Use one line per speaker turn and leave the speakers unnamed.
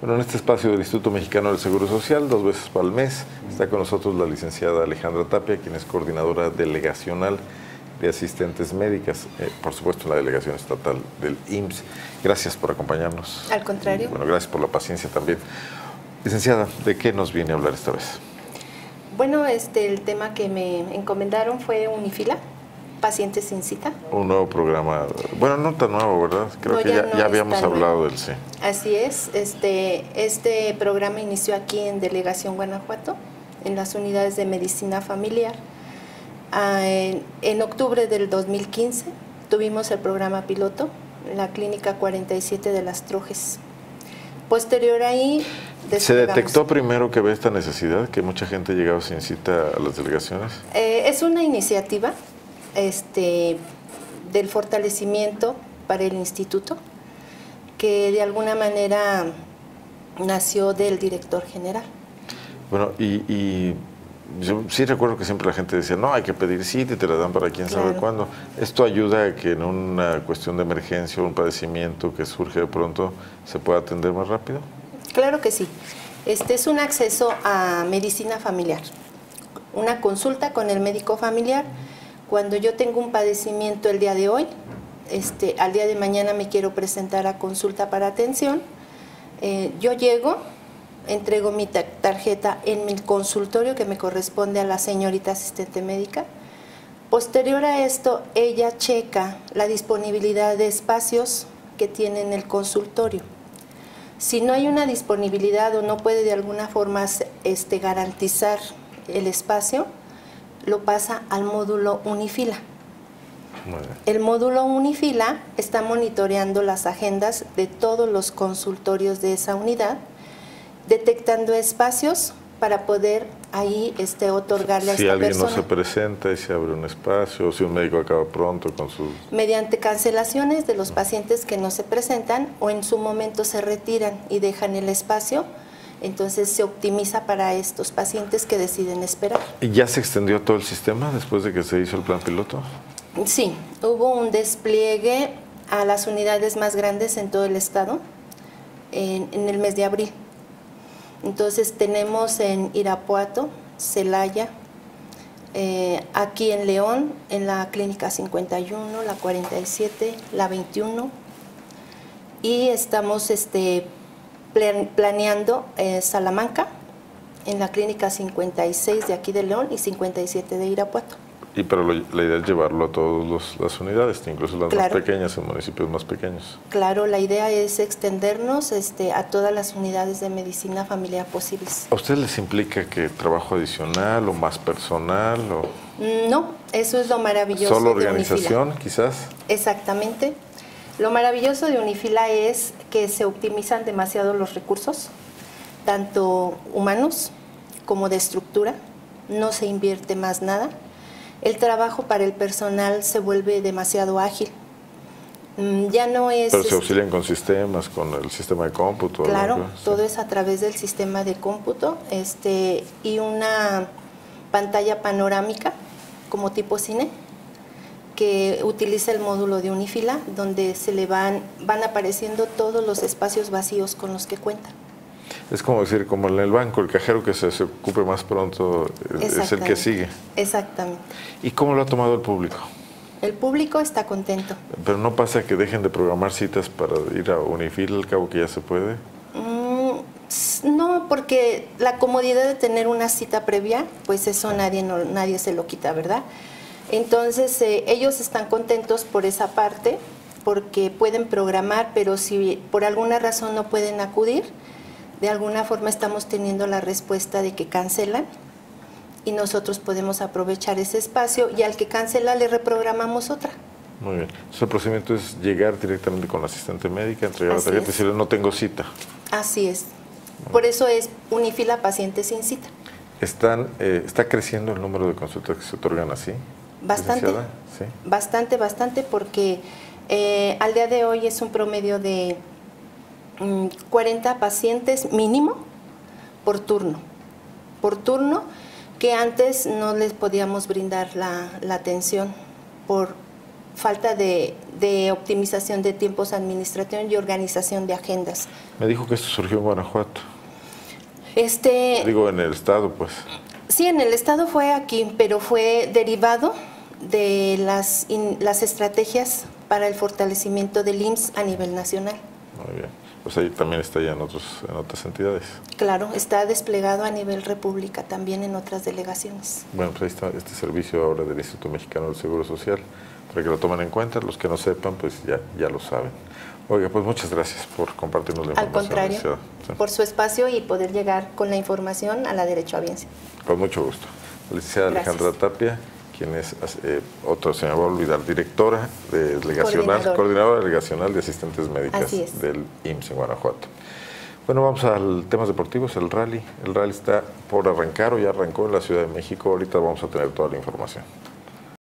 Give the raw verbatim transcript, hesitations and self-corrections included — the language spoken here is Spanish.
Bueno, en este espacio del Instituto Mexicano del Seguro Social, dos veces al mes, está con nosotros la licenciada Alejandra Tapia, quien es coordinadora delegacional de asistentes médicas, eh, por supuesto en la delegación estatal del I M S S. Gracias por acompañarnos.
Al contrario.
Y, bueno, gracias por la paciencia también. Licenciada, ¿de qué nos viene a hablar esta vez?
Bueno, este, el tema que me encomendaron fue Unifila, pacientes sin cita.
Un nuevo programa, bueno, no tan nuevo, ¿verdad? Creo
no,
que
ya,
ya,
no
ya habíamos hablado del sí.
Así es, este, este programa inició aquí en Delegación Guanajuato, en las unidades de medicina familiar. Ah, en, en octubre del dos mil quince tuvimos el programa piloto, la clínica cuarenta y siete de Las Trojes. Posterior ahí...
¿Se detectó primero que había esta necesidad, que mucha gente llegaba sin cita a las delegaciones?
Eh, es una iniciativa este, del fortalecimiento para el instituto, que de alguna manera nació del director general.
Bueno, y, y yo sí recuerdo que siempre la gente decía, no, hay que pedir cita y te la dan para quién sabe
Claro.
cuándo. ¿Esto ayuda a que en una cuestión de emergencia o un padecimiento que surge de pronto se pueda atender más rápido?
Claro que sí. Este es un acceso a medicina familiar, una consulta con el médico familiar. Cuando yo tengo un padecimiento el día de hoy, este, al día de mañana me quiero presentar a consulta para atención, eh, yo llego, entrego mi tarjeta en mi consultorio que me corresponde a la señorita asistente médica. Posterior a esto, ella checa la disponibilidad de espacios que tiene en el consultorio. Si no hay una disponibilidad o no puede de alguna forma este, garantizar el espacio, lo pasa al módulo Unifila. El módulo Unifila está monitoreando las agendas de todos los consultorios de esa unidad, detectando espacios para poder ahí este, otorgarle a
si
esta
alguien
persona.
no se presenta y se abre un espacio, o si un médico acaba pronto con sus...
Mediante cancelaciones de los pacientes que no se presentan o en su momento se retiran y dejan el espacio, entonces se optimiza para estos pacientes que deciden esperar.
¿Y ya se extendió todo el sistema después de que se hizo el plan piloto?
Sí, hubo un despliegue a las unidades más grandes en todo el estado en, en el mes de abril. Entonces tenemos en Irapuato, Celaya, eh, aquí en León, en la clínica cincuenta y uno, la cuarenta y siete, la veintiuno, y estamos este, plan, planeando eh, Salamanca, en la clínica cincuenta y seis de aquí de León y cincuenta y siete de Irapuato.
Y pero lo, la idea es llevarlo a todas las unidades, incluso las
Claro.
más pequeñas, en municipios más pequeños.
Claro, la idea es extendernos este, a todas las unidades de medicina familiar posibles.
¿A ustedes les implica que trabajo adicional o más personal? O
No, eso es lo maravilloso
¿Solo
de
organización,
Unifila.
quizás?
Exactamente. Lo maravilloso de Unifila es que se optimizan demasiado los recursos, tanto humanos como de estructura, no se invierte más nada. El trabajo para el personal se vuelve demasiado ágil. Ya no es...
Pero se auxilian con sistemas, con el sistema de cómputo.
Claro,
¿no?
todo
Sí.
es a través del sistema de cómputo este, y una pantalla panorámica como tipo cine que utiliza el módulo de Unifila, donde se le van, van apareciendo todos los espacios vacíos con los que cuenta.
Es como decir, como en el banco, el cajero que se, se ocupe más pronto es el que sigue.
Exactamente.
¿Y cómo lo ha tomado el público?
El público está contento.
Pero no pasa que dejen de programar citas para ir a Unifila, al cabo que ya se puede.
Mm, no, porque la comodidad de tener una cita previa, pues eso nadie, no, nadie se lo quita, ¿verdad? Entonces eh, ellos están contentos por esa parte, porque pueden programar, pero si por alguna razón no pueden acudir, de alguna forma estamos teniendo la respuesta de que cancelan y nosotros podemos aprovechar ese espacio y al que cancela le reprogramamos otra.
Muy bien. Entonces el procedimiento es llegar directamente con la asistente médica, entregar
Así
la tarjeta y
es.
decirle no tengo cita.
Así es. Por eso es Unifila pacientes sin cita.
Están, eh, ¿Está creciendo el número de consultas que se otorgan así?
Bastante,
¿Sí?
bastante, bastante, porque eh, al día de hoy es un promedio de mm, cuarenta pacientes mínimo por turno. Por turno, que antes no les podíamos brindar la, la atención por falta de, de optimización de tiempos, administración y organización de agendas.
Me dijo que esto surgió en Guanajuato.
Este,
Digo, en el estado, pues.
Sí, en el estado fue aquí, pero fue derivado de las, in, las estrategias para el fortalecimiento del I M S S a nivel nacional.
Muy bien. Pues ahí también está ya en, otros, en otras entidades.
Claro, está desplegado a nivel república, también en otras delegaciones.
Bueno, pues ahí está este servicio ahora del Instituto Mexicano del Seguro Social, para que lo tomen en cuenta. Los que no sepan, pues ya, ya lo saben. Oiga, pues muchas gracias por compartirnos la información.
Al contrario, sí. por su espacio y poder llegar con la información a la derechohabiencia.
Con mucho gusto. La licenciada
Gracias.
Alejandra Tapia, quien es, eh, otra se me va a olvidar, directora de delegacional,
Coordinador.
coordinadora delegacional de asistentes médicas del I M S S en Guanajuato. Bueno, vamos al temas deportivos, el rally. El rally está por arrancar o ya arrancó en la Ciudad de México. Ahorita vamos a tener toda la información.